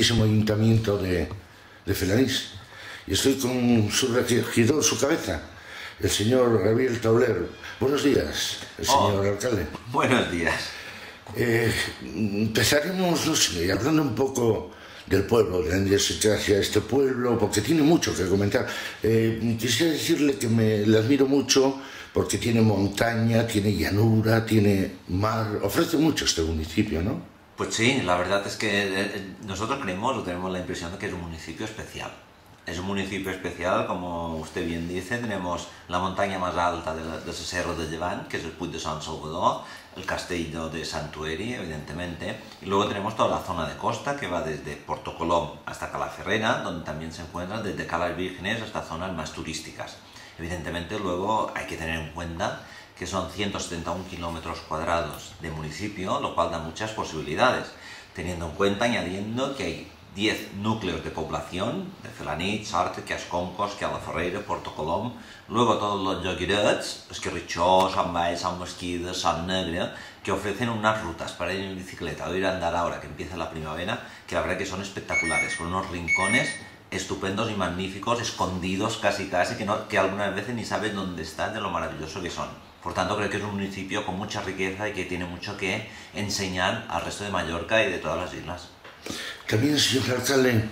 bellísimo ayuntamiento de Felanís. Y estoy con su regidor, su cabeza, el señor Gabriel Tauler. Buenos días, señor alcalde. Buenos días. Empezaremos, no sé, hablando un poco del pueblo, de la idiosincrasia de este pueblo, porque tiene mucho que comentar. Quisiera decirle que le admiro mucho porque tiene montaña, tiene llanura, tiene mar, ofrece mucho este municipio, ¿no? Pues sí, la verdad es que nosotros creemos o tenemos la impresión de que es un municipio especial. Es un municipio especial, como usted bien dice, tenemos la montaña más alta de ese cerro de Llevant, que es el Puig de Sant Salvador, el castillo de Santueri, evidentemente, y luego tenemos toda la zona de costa que va desde Porto Colom hasta Calaferrera, donde también se encuentran desde Calas Vírgenes hasta zonas más turísticas. Evidentemente luego hay que tener en cuenta que son 171 kilómetros cuadrados de municipio, lo cual da muchas posibilidades, teniendo en cuenta, añadiendo que hay 10 núcleos de población, de Felanitx, Sarte, Casconcos, Calaferreira, Porto Colom, luego todos los lloguerets, Esquerrichó, Sant Baix, Sant Mesquida, Sant Negre, que ofrecen unas rutas para ir en bicicleta o ir a andar ahora que empieza la primavera, que la verdad que son espectaculares, con unos rincones estupendos y magníficos, escondidos casi, que algunas veces ni sabes dónde están de lo maravilloso que son. Por tanto, creo que es un municipio con mucha riqueza y que tiene mucho que enseñar al resto de Mallorca y de todas las islas. También, señor alcalde,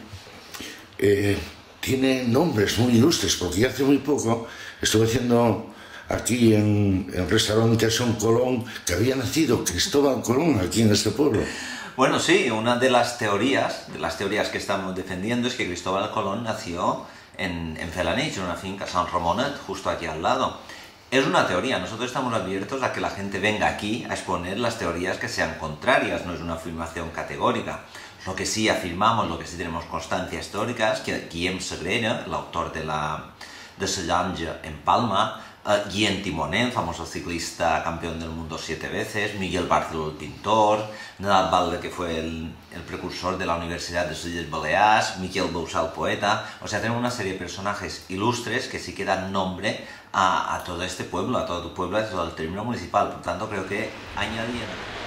tiene nombres muy ilustres, porque hace muy poco estuve haciendo aquí en el restaurante Son Colón que había nacido Cristóbal Colón aquí en este pueblo. Bueno, sí, una de las teorías que estamos defendiendo es que Cristóbal Colón nació en Felanitx, en una finca, Sant Ramonet, justo aquí al lado. Es una teoría, nosotros estamos abiertos a que la gente venga aquí a exponer las teorías que sean contrarias, no es una afirmación categórica. Lo que sí afirmamos, lo que sí tenemos constancia histórica es que Guillem Sagrera, el autor de Sellanja en Palma, Guillem Timoner, famoso ciclista campeón del mundo 7 veces, Miguel Barceló, el pintor, Nadal Valde, que fue el precursor de la Universidad de les Illes Balears, Miquel Bouzá, el poeta. O sea, tenemos una serie de personajes ilustres que sí que dan nombre a todo este pueblo, a todo tu pueblo, a todo el término municipal. Por tanto, creo que añadir...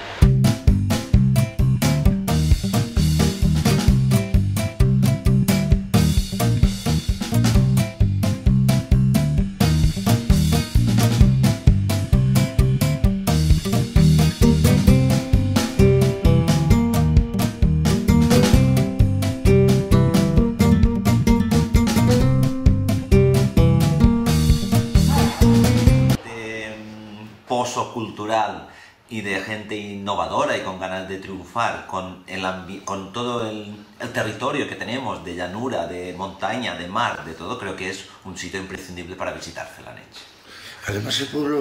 pozo cultural y de gente innovadora y con ganas de triunfar, con todo el territorio que tenemos de llanura, de montaña, de mar, de todo, creo que es un sitio imprescindible para visitar Felanitx. Además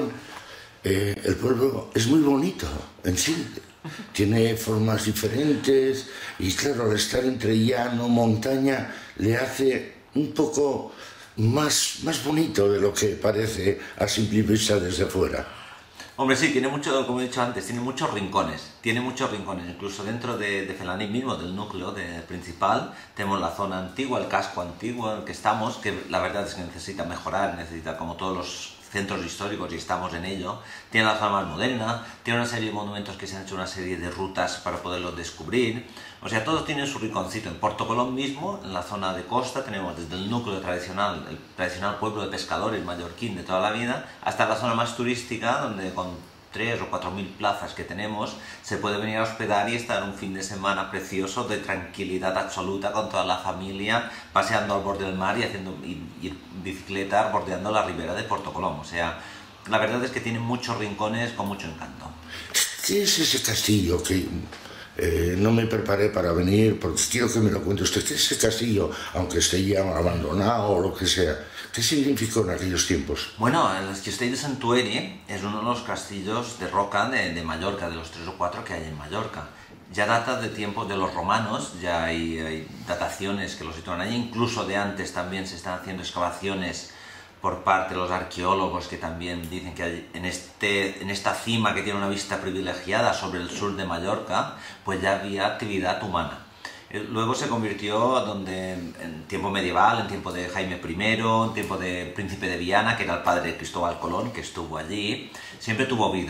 el pueblo es muy bonito en sí, tiene formas diferentes y claro, al estar entre llano, montaña, le hace un poco más bonito de lo que parece a simple vista desde fuera. Hombre, sí, tiene mucho, como he dicho antes, tiene muchos rincones, incluso dentro de Felanitx mismo, del núcleo principal, tenemos la zona antigua, el casco antiguo en el que estamos, que la verdad es que necesita mejorar, necesita como todos los centros históricos y estamos en ello, tiene la zona más moderna, tiene una serie de monumentos que se han hecho una serie de rutas para poderlos descubrir, o sea, todos tienen su rinconcito. En Porto Colom mismo, en la zona de costa, tenemos desde el núcleo tradicional, el tradicional pueblo de pescadores mallorquín de toda la vida, hasta la zona más turística, donde con 3 o 4.000 plazas que tenemos, se puede venir a hospedar y estar un fin de semana precioso de tranquilidad absoluta con toda la familia, paseando al borde del mar y haciendo bicicleta bordeando la ribera de Porto Colom. O sea, la verdad es que tiene muchos rincones con mucho encanto. ¿Qué es ese castillo que no me preparé para venir, porque quiero que me lo cuente usted? ¿Qué es ese castillo, aunque esté ya abandonado o lo que sea? ¿Qué significó en aquellos tiempos? Bueno, el castell de Santueri es uno de los castillos de roca de Mallorca, de los 3 o 4 que hay en Mallorca. Ya data de tiempos de los romanos, ya hay dataciones que lo sitúan allí, incluso de antes también se están haciendo excavaciones por parte de los arqueólogos que también dicen que en esta cima que tiene una vista privilegiada sobre el sur de Mallorca, pues ya había actividad humana. Luego se convirtió en tiempo medieval, en tiempo de Jaime I, en tiempo de Príncipe de Viana, que era el padre de Cristóbal Colón, que estuvo allí, siempre tuvo vida.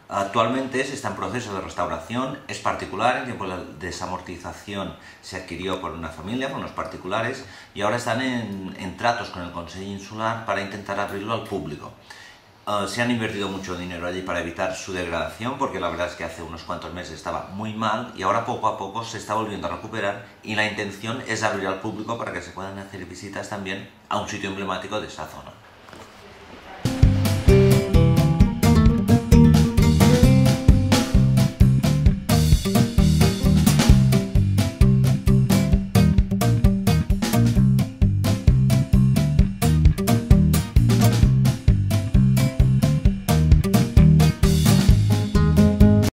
Actualmente se está en proceso de restauración, es particular, en tiempo de desamortización se adquirió por una familia, por unos particulares, y ahora están en tratos con el Consejo Insular para intentar abrirlo al público. Se han invertido mucho dinero allí para evitar su degradación, porque la verdad es que hace unos cuantos meses estaba muy mal y ahora poco a poco se está volviendo a recuperar, y la intención es abrir al público para que se puedan hacer visitas también a un sitio emblemático de esa zona.